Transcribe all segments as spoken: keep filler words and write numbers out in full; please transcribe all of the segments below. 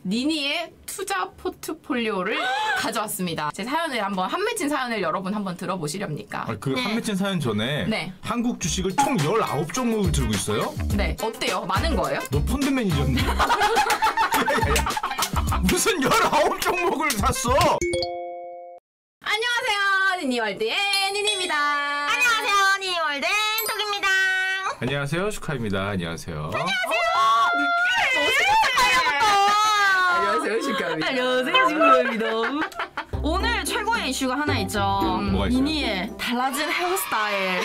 니니의 투자 포트폴리오를 가져왔습니다. 제 사연을 한번 한 맺힌 사연을 여러분 한번 들어보시렵니까? 아, 그 한 네. 맺힌 사연 전에 네. 한국 주식을 총 열아홉 종목을 들고 있어요? 네. 어때요? 많은 거예요? 너 펀드 매니저인데? 무슨 열아홉 종목을 샀어? 안녕하세요. 니니월드의 니니입니다. 안녕하세요, 니니월드 톡입니다. 안녕하세요, 슈카입니다. 안녕하세요. 안녕하세요. 슈카입니다. 안녕하세요, 슈카입니다. 오늘 최고의 이슈가 하나 있죠. 음, 뭐가 있어요? 니니의 달라진 헤어스타일.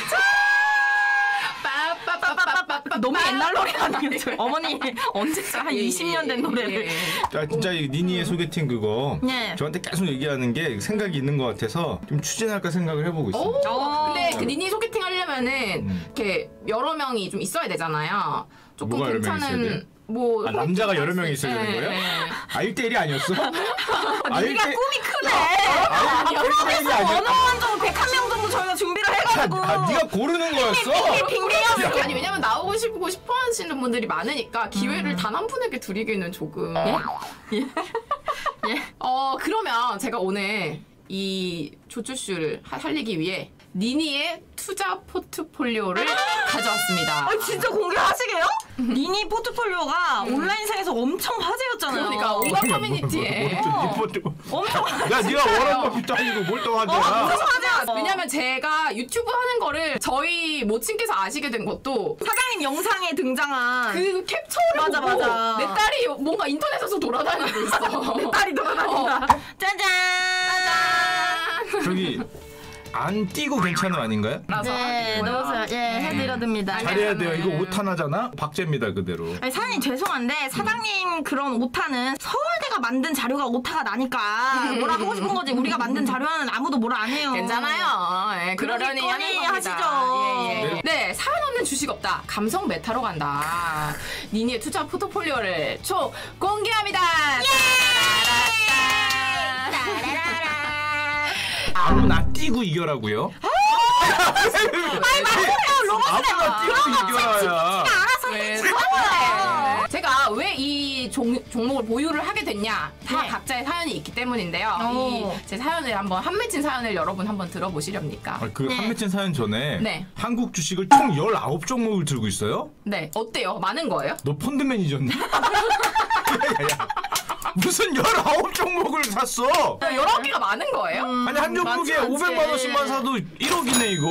빠빠빠빠빠빠. 너무 옛날 노래 아니겠죠? 어머니 언제쯤 한 예, 이십 년 된 예, 노래를. 예. 아, 진짜 이 니니의 소개팅 그거 네. 저한테 계속 얘기하는 게 생각이 있는 것 같아서 좀 추진할까 생각을 해보고 있어요. 오, 오. 근데 그 니니 소개팅 하려면은 음. 이렇게 여러 명이 좀 있어야 되잖아요. 조금 뭐가 여러 명이 있어야 돼요? 괜찮은 뭐 아, 남자가 여러 명이 있어야 되는 네, 거예요? 네. 아, 일 대일이 아니었어? 아, 니가 일 대- 꿈이 크네. 아, 일 대일이 아니었어? 어느 한 정도 백한 명 정도 저희가 준비를 해가지고. 아, 네가 고르는 거였어? 빙빙이었어. 아니 왜냐면 나오고 싶고 싶어 하시는 분들이 많으니까 기회를 단 한 분에게 드리기는 조금 예? 어 그러면 제가 오늘 이 조추슈를 하- 살리기 위해 니니의 투자 포트폴리오를 가져왔습니다. 아, 진짜 공개하시게요? 니니 포트폴리오가 온라인상에서 엄청 화제였잖아요. 그러니까 오감 커뮤니티에 엄청 야, 네가 원한 법도 아니고 뭘 또 하냐? 엄청 화제였어. 왜냐면 제가 유튜브 하는 거를 저희 모친께서 아시게 된 것도 사장님 영상에 등장한 그 캡처를 맞아, 보고 맞아. 내 딸이 뭔가 인터넷에서 돌아다니고 있어. 딸이 돌아다닌다. 짜잔! 저기 안 뛰고 괜찮은 아닌가요? 네, 넣어서 예 해드려듭니다. 잘해야 돼요. 이거 오타나잖아? 박제입니다, 그대로. 아니, 사장님 죄송한데 사장님 그런 오타는 서울대가 만든 자료가 오타가 나니까 뭐라 하고 싶은 거지 우리가 만든 자료는 아무도 뭐라 안 해요. 괜찮아요. 예, 그러려니 하는 그러니까니 겁니다. 하시죠. 예, 예. 네, 사연 없는 주식 없다. 감성 메타로 간다. 니니의 투자 포트폴리오를 초 공개합니다. 아무 나 뛰고 이겨라고요? 아니 맞아요. 아무나 뛰고 이겨야. 왜 그래요? 제가 왜 이 종목을 보유를 하게 됐냐? 다 네. 각자의 사연이 있기 때문인데요. 오. 이 제 사연을 한번 한 맺힌 사연을 여러분 한번 들어보시렵니까? 아, 그 네. 한 맺힌 사연 전에 네. 한국 주식을 총 열아홉 종목을 들고 있어요? 네, 어때요? 많은 거예요? 너 펀드 매니저인데? 야, 무슨 열아홉 종목을 샀어? 여러 개가 많은 거예요? 아니 한 종목에 많지, 많지. 오백만 원씩만 사도 일억이네 이거.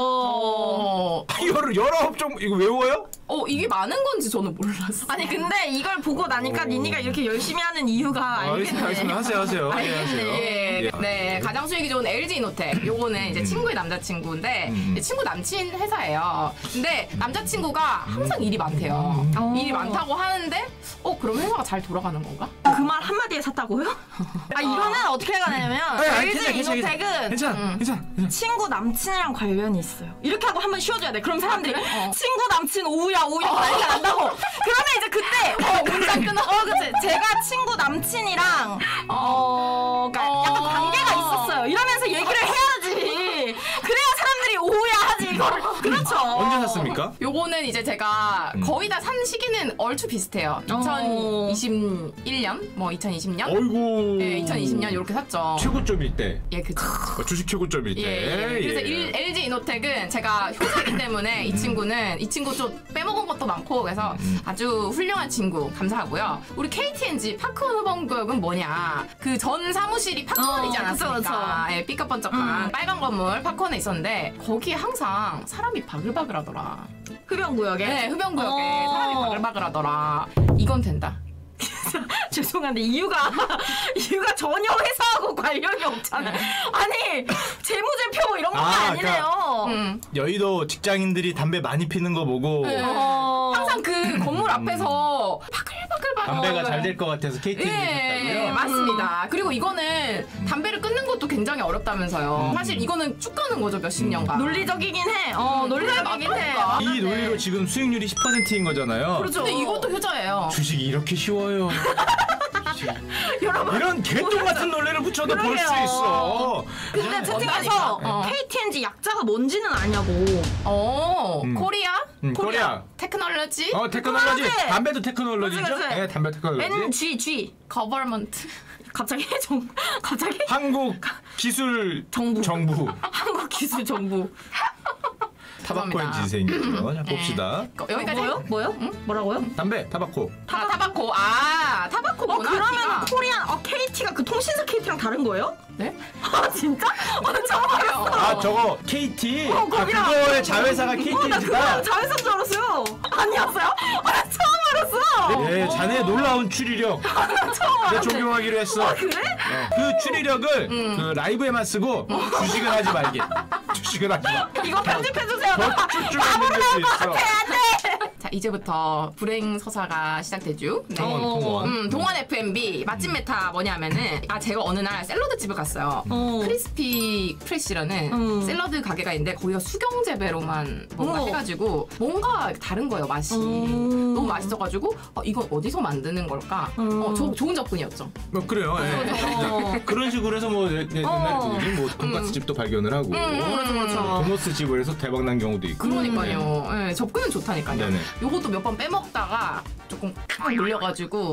어, 이거를 열아홉 종목 이거 외워요? 어, 이게 많은 건지 저는 몰랐어요. 아니 근데 이걸 보고 나니까 오. 니니가 이렇게 열심히 하는 이유가 아, 알겠습니다. 알겠네. 알겠습니다. 하세요 하세요. 예, 하세요. 예, 예. 네, 가장 수익이 좋은 엘지이노텍. 요거는 이제 친구의 남자친구인데 음. 이제 친구 남친 회사예요. 근데 남자친구가 항상 일이 많대요. 음. 일이 많다고 하는데 어 그럼 회사가 잘 돌아가는 건가? 그 말 한마디에 샀다고요? 아 이거는 어떻게 가냐면 아니, 아니, 괜찮아, 엘지 괜찮아, 이노텍은 괜찮아 괜찮아 괜찮아. 친구 남친이랑 관련이 있어요. 이렇게 하고 한번 쉬어줘야 돼. 그럼 사람들이 그래? 어. 친구 남친 오우야 오우야 난리가 난다고. 그러면 이제 그때 어 문장 끊어. 어 그치. 제가 친구 남친이랑 어 그러니까 어. 약간 관계가 있었어요. 이러면서 얘기를 해야지. 그래야 사람들이 오우야 하지 이거를. 그렇죠. 언제 샀습니까? 요거는 이제 제가 음. 거의 다 산 시기는 얼추 비슷해요. 어. 이천이십일 년, 뭐 이천이십 년, 어이구. 예, 이천이십 년 이렇게 샀죠. 최고점일 때. 예, 그쵸. 어, 주식 최고점일 때. 예, 예. 그래서 일- 엘지이노텍은 제가 효자이기 때문에 이 친구는 이 친구 좀 빼먹은 것도 많고 그래서 음. 아주 훌륭한 친구 감사하고요. 우리 케이티엔지 파크원 후방구역은 뭐냐? 그 전 사무실이 파크원이지 어, 않았습니까? 그쵸, 그쵸. 예, 삐까번쩍한 음. 빨간 건물 파크원에 있었는데 거기에 항상 사람이 바글바글하더라. 흡연구역에. 네, 흡연구역에 어. 사람이 바글바글하더라. 이건 된다. 죄송한데 이유가 이유가 전혀 회사하고 관련이 없잖아요. 아니 재무제표 뭐 이런 거 아, 아니네요. 음. 여의도 직장인들이 담배 많이 피는 거 보고 네. 어. 항상 그 건물 앞에서 바글바글바글 담배가 잘 될 것 같아서 케이티엔이 예, 샀다고요? 맞습니다. 그리고 이거는 담배를 끊는 것도 굉장히 어렵다면서요. 음. 사실 이거는 쭉 가는 거죠, 몇십 년간. 논리적이긴 해. 어 논리적이긴 해. 맞다니까. 이 논리로 지금 수익률이 십 퍼센트인 거잖아요. 그렇죠. 근데 이것도 효자예요. 주식이 이렇게 쉬워요. 여러분 이런 개똥 같은 논리를 붙여도 볼 수 그러게요. 있어. 근데 채팅에서 어. 케이티엔지 약자가 뭔지는 아냐고. 어, 음. 코리아? 음, 코리아. 테크놀로지? 어 테크놀로지. 테크놀로지. 담배도 테크놀로지죠? 그치, 그치. 네, 담배 테크놀로지. 엔지 지. 거버먼트. 갑자기 정 갑자기 한국 기술 정부. 정부. 한국기술정부. 타바코의 죄송합니다. 지생이죠. 자 봅시다. 어, 여기까지. 뭐요? 뭐요? 뭐라고요? 담배, 타바코. 아, 타바코. 아, 어 타바코구나. 그러면 티가. 코리안 어 케이티가 그 통신사 케이티랑 다른 거예요? 네? 아 진짜? 어 처음 알았어. 아 저거 케이티. 어, 아 거기랑- 그거의 자회사가 어, 나 케이티엔지다. 그거랑 자회사인 줄 알았어요. 아니었어요? 아, 나 처음 알았어. 예, 자네 놀라운 추리력. 내가 존경하기로 했어. 그래? 어, 그 추리력을 그 라이브에만 쓰고 주식은 하지 말게. 주식은 하지 마. 이거 편집해주세요. 더 쭉쭉 만들 수 있어. 자, 이제부터 불행 서사가 시작되죠. 네. 통원, 통원. 음, 동원 에프엠비 맛집 메타 뭐냐면은 아 제가 어느 날 샐러드 집을 갔어요. 어. 크리스피 프레시라는 음. 샐러드 가게가 있는데 거기가 수경 재배로만 뭔가 어. 해가지고 뭔가 다른 거예요 맛이. 음. 너무 맛있어가지고 어, 이건 어디서 만드는 걸까? 음. 어, 조, 좋은 접근이었죠. 뭐 그래요. 예. 어. 그런 식으로 해서 뭐 예, 예, 옛날에 어. 뭐지 뭐 돈가스 집도 발견을 하고 그렇죠, 그렇죠. 도너스 집을 해서 대박 난 경우도 있고. 그러니까요. 예, 접근은 좋다니까요. 네네. 요것도 몇 번 빼먹다가 조금 꽉 물려가지고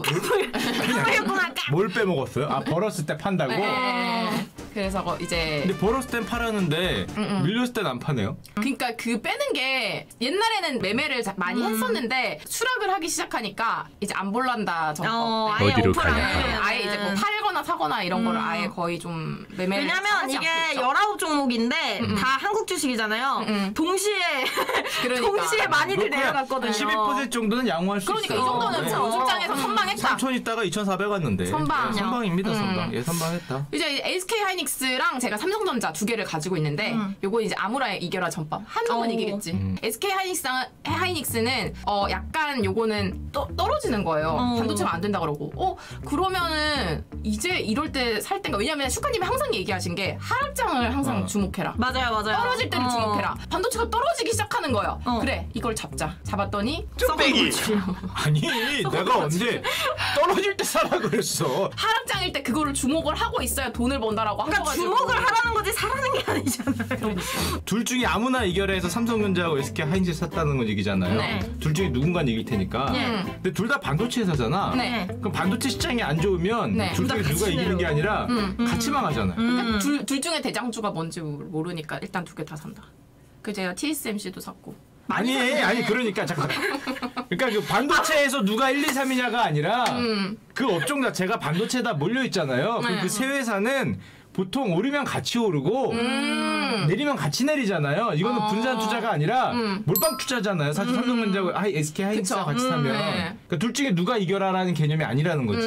그랬구나. 뭘 빼먹었어요? 아 벌었을 때 판다고? 네. 그래서 거- 이제 근데 벌었을 땐 팔았는데 밀렸을 땐 안 파네요. 그러니까 그 빼는 게 옛날에는 매매를 자- 많이 음. 했었는데 수락을 하기 시작하니까 이제 안 볼란다 정법. 어, 네. 아예 어디로 오프를 안 갈까? 네, 해요. 아예 이제 뭐 팔거나 사거나 이런 거를 음. 아예 거의 좀 매매를 왜냐면 하지 이게 않고 있죠. 열아홉 종목인데 다 한국 주식이잖아요. 음. 동시에 그러니까. 동시에 많이들 그냥 내려갔거든요. 십이 퍼센트 정도는 양호할 수 그러니까 이 있어요. 정도는 네. 뭐 요즘장에서 선방했다. 삼천 있다가 이천사백 왔는데. 선방. 네, 선방입니다, 음. 선방. 예, 선방했다. 이제 에스케이 하이닉스랑 제가 삼성전자 두 개를 가지고 있는데 음. 요거 이제 아무라 이겨라 전법 한동은 오. 이기겠지. 음. 에스케이 하이닉스, 하이닉스는 어 약간 요거는 떠, 떨어지는 거예요. 어. 반도체가 안 된다 그러고. 어 그러면은 이제 이럴 때 살 때인가. 왜냐면 슈카님이 항상 얘기하신 게 하락장을 항상 어. 주목해라. 맞아요, 맞아요. 떨어질 때를 어. 주목해라. 반도체가 떨어지기 시작하는 거예요. 어. 그래 이걸 잡자. 잡았더니 뚝배기. 아니, 내가 언제 떨어질 때 사라 그랬어. 하락장일 때 그거를 주목을 하고 있어야 돈을 번다라고 그러니까 하셔가지고. 주목을 하라는 거지 사라는 게 아니잖아요. 그러니까. 둘 중에 아무나 이겨라 해서 삼성전자하고 에스케이 하이닉스 샀다는 건 얘기잖아요. 네. 둘 중에 누군가는 이길 테니까. 네. 근데 둘 다 반도체 회사잖아. 네. 그럼 반도체 시장이 안 좋으면 네. 둘 중에 둘다 누가 같이 이기는 게 내려오고. 아니라 같이 망하잖아요. 음. 둘, 둘 중에 대장주가 뭔지 모르니까 일단 두 개 다 산다. 그 제가 티에스엠씨도 샀고. 아니, 아니 그러니까 잠깐. 그러니까 그 반도체에서 누가 일, 이, 삼이냐가 아니라 음. 그 업종 자체가 반도체다 몰려 있잖아요. 네. 그 세 회사는 보통 오르면 같이 오르고 음. 내리면 같이 내리잖아요. 이거는 어. 분산 투자가 아니라 음. 몰빵 투자잖아요. 사실 삼성전자하고 하이 에스케이 하이닉스가 그쵸. 같이 사면 음, 네. 그러니까 둘 중에 누가 이겨라라는 개념이 아니라는 거지.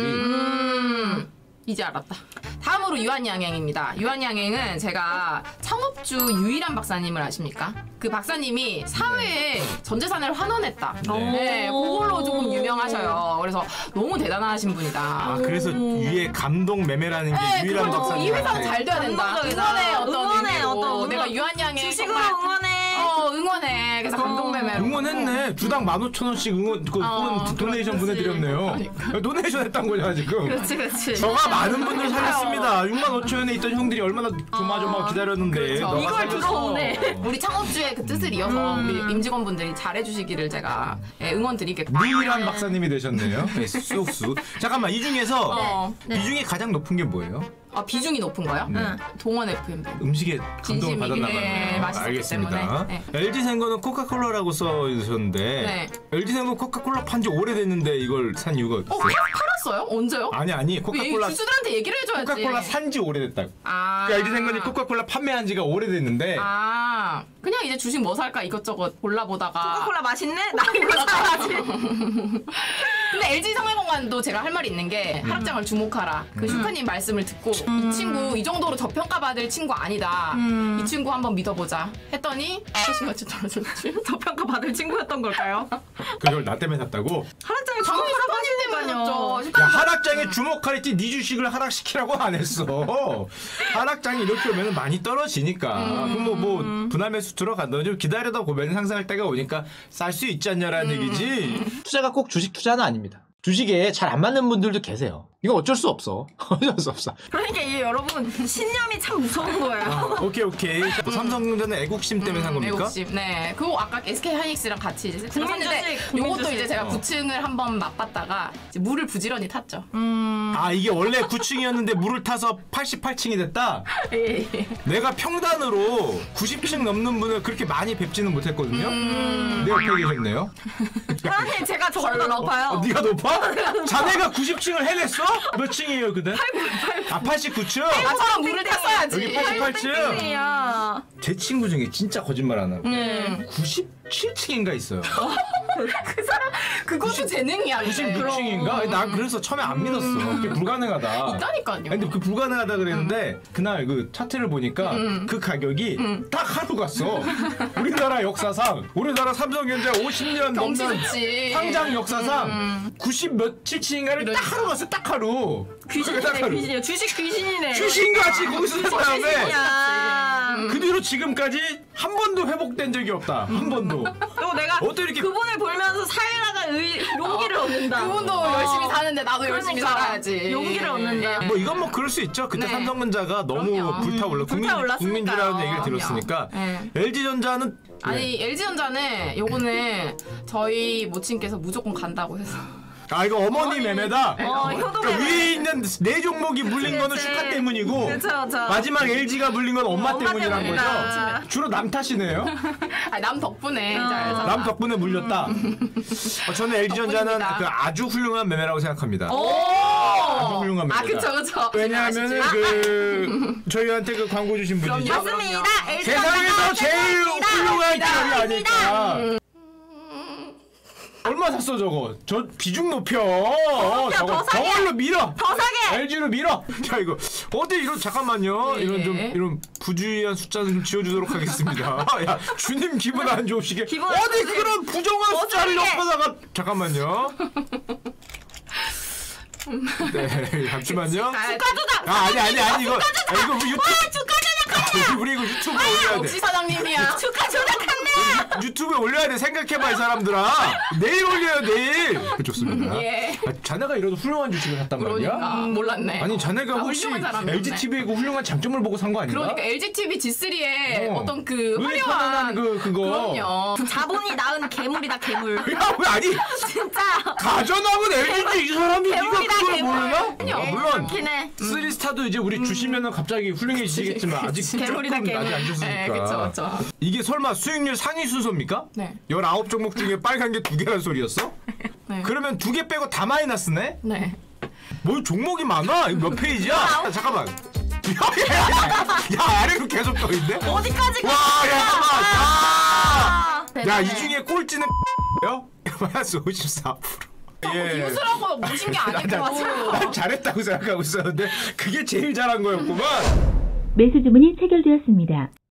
음. 이제 알았다. 다음으로 유한양행입니다. 유한양행은 제가 창업주 유일한 박사님을 아십니까? 그 박사님이 사회에 전 재산을 환원했다. 네. 네, 그걸로 조금 유명하셔요. 그래서 너무 대단하신 분이다. 아 그래서 위에 감동 매매라는 게 네, 유일한 그거 박사님. 이 회사는 잘 돼야 된다. 감동적이다. 응원해 어떤 응원해, 의미로. 어떤 응원. 내가 유한양행 주식으로 정말 응원해. 어 응원해. 그래서 감동매매. 응원했네. 주당 만 오천 원씩 응원 그 어, 후원 도네이션 그렇지. 보내드렸네요. 도네이션 했던 거잖아 지금. 그렇지 그렇지. 저가 많은 분들 살렸습니다. 육만 오천 원에 있던 형들이 얼마나 조마조마 기다렸는데 그렇죠. 너가 이걸 살렸어. 들어오네. 우리 창업주의 그 뜻을 이어서 음. 우리 임직원분들이 잘해주시기를 제가 예, 응원 드리겠고. 유일한 박사님이 되셨네요. 네, 쑥쑥. 잠깐만 이 중에서 어. 비중이 가장 높은 게 뭐예요? 아 비중이 높은 거요? 네. 동원 에프엠. 음식에 감동을 진심이긴 받았나 해. 봐요. 맛있었기 알겠습니다. 때문에. 엘지생거는 코카콜라라고 써주셨는데 네. 엘지생거 코카콜라 판지 오래됐는데 이걸 산 이유가 어 있어요? 팔았어요? 언제요? 아니 아니 코카콜라 기수들한테 얘기를 해줘야지. 코카콜라 산지 오래됐다고. 아. 그러니까 엘지생건이 코카콜라 판매한 지가 오래됐는데 아 그냥 이제 주식 뭐 살까 이것저것 골라보다가. 코카콜라 맛있네? 나 이거 사야지. 근데 엘지 성해공관도 제가 할 말이 있는 게 하락장을 주목하라. 그 슈카님 말씀을 듣고 이 친구 이 정도로 저평가받을 친구 아니다. 음. 이 친구 한번 믿어보자 했더니 사실같이 떨어졌지. 저평가 받을 친구였던 걸까요? 그걸 나 때문에 샀다고? 하락장에 당연히 주목하라 슈카님 때문에 빠지니까요. 샀죠. 야 하락장에 주목하랬지 네 주식을 하락시키라고 안 했어. 하락장이 이렇게 오면 많이 떨어지니까 그럼 뭐, 뭐 분할 매수 들어간다 좀 기다려다 보면 상승할 때가 오니까 쌀 수 있지 않냐라는 얘기지. 투자가 꼭 주식 투자는 아닙니다. 주식에 잘 안 맞는 분들도 계세요. 이거 어쩔 수 없어. 어쩔 수 없어. 그러니까 이게 여러분 신념이 참 무서운 거예요. 오케이 오케이. 삼성전자는 애국심 때문에 산 겁니까? 애국심. 네. 그리고 아까 에스케이 하이닉스랑 같이 이제 세트로 국민 샀는데 주식, 국민 요것도 주식. 이제 제가 어. 구 층을 한번 맛봤다가 이제 물을 부지런히 탔죠. 음. 아 이게 원래 구 층이었는데 물을 타서 팔십팔 층이 됐다. 예. 내가 평단으로 구십 층 넘는 분을 그렇게 많이 뵙지는 못했거든요. 음. 내 옆에 계셨네요. 사장님 제가 저보다 높아요. 어, 네가 높아? 자네가 구십 층을 해냈어? 몇 층이에요 그대? 아 팔십구 층? 나처럼 물을 탔어야지. 여기 팔십팔 층? 땡땡이야. 제 친구 중에 진짜 거짓말 안 하고 음. 구십칠 층인가 있어요. 그 사람 그것도 재능이야. 구십육 층인가? 나 그래서 처음에 안 믿었어. 그게 불가능하다. 있다니까요. 근데 그 불가능하다 그랬는데 그날 그 차트를 보니까 그 가격이 딱 하루 갔어. 우리나라 역사상 우리나라 삼성전자 오십 년 경치 넘는 좋지. 상장 역사상 구십 몇칠 층인가를 딱 그러니까. 하루 갔어. 딱 하루. 귀신이네 딱 하루. 귀신이야. 주식 귀신이네. 귀신같이 거기서 산 다음에 귀신이야. 그 뒤로 지금까지 한 번도 회복된 적이 없다. 한 번도. 또 내가 어떻게 이렇게 그분을 보면서 살다가 의, 용기를 얻는다. 그분도 어. 열심히 사는데 나도 열심히 그러니까. 살아야지. 용기를 얻는다. 뭐 이건 뭐 그럴 수 있죠. 그때 네. 삼성전자가 너무 그럼요. 불타올라 국민 불타올랐으니까요. 국민주라는 얘기를 그럼요. 들었으니까 네. 엘지전자는 아니 엘지전자는 요거는 저희 모친께서 무조건 간다고 해서. 아 이거 어머니 매매다. 어, 효도 그러니까 매매. 위에 있는 네 종목이 물린 거는 그치. 슈카 때문이고 그쵸, 그쵸. 마지막 엘지가 물린 건 엄마, 엄마 때문이란 때문이다. 거죠. 주로 남 탓이네요. 아니 남 덕분에 잘 살아. 남 덕분에 물렸다. 어, 저는 엘지전자는 덕분입니다. 그 아주 훌륭한 매매라고 생각합니다. 오. 아주 훌륭한 아 매매다. 그쵸 그쵸. 왜냐하면은 그 저희한테 그 광고 주신 분이죠. 그럼요. 맞습니다. 세상에서 제일 훌륭한 기업이 아닐까. 얼마 샀어 저거? 저 비중 높여. 저거 더 사게. 저걸로 밀어. 더 사게. 엘지로 밀어. 자 이거 어디 이런 잠깐만요. 예, 이런 좀 예. 이런 부주의한 숫자는 좀 지워주도록 하겠습니다. 야 주님 기분 안 좋으시게 기분 어디 안 좋으시게. 그런 부정한 더 숫자를 사게. 옆에다가 잠깐만요. 네 잠시만요. 주가조작. 아 아니 아니 아니 이거 아, 이거 우리 유튜브 주가조작하냐? 우리 이거 유튜브에 올려야 돼. 역시 사장님이야. 주가조작했네. 유튜브에 올려야 돼. 생각해봐 이 사람들아. 내일 올려요 내일. 좋습니다. 예. 아, 자네가 이래도 훌륭한 주식을 샀단 말이야. 그러니까 몰랐네. 아니 자네가 아, 혹시 훌륭한 사람이었네. 엘지티비의 그 훌륭한 장점을 보고 산 거 아닌가? 그러니까 엘지티비 지 쓰리의 어. 어. 떤그 눈에 화려한 편안한 그 그거. 그럼요. 자본이 낳은 괴물이다 괴물. 야 왜 아니 진짜. 가져남은 엘지인데 이 사람이 네가 괴물이다, 그걸 괴물. 모르나? 아, 물론 그렇긴 해. 쓰리스타도 이제 우리 주시면은 갑자기 훌륭해지시겠지만 아직 조금 괴물이다, 아직 괴물. 안 주셨으니까. 네, 그쵸, 그쵸. 이게 설마 수익률 상위 순서입니까? 네. 열아홉 종목 중에 빨간 게 두 개란 소리였어? 네. 그러면 두 개 빼고 다 마이너스네? 네. 뭐 종목이 많아? 이거 몇 페이지야? 야, 잠깐만. 야, 야, 아래로 계속 떠 있네. 어디까지 와, 야, 잠깐만. 아, 야, 야, 이 대단해. 중에 꼴찌는 요? 마이너스 오십사 퍼센트. 예. 이웃을하고 모신 게 아니고. 난 잘했다고 생각하고 있었는데 그게 제일 잘한 거였구만. 매수 주문이 체결되었습니다.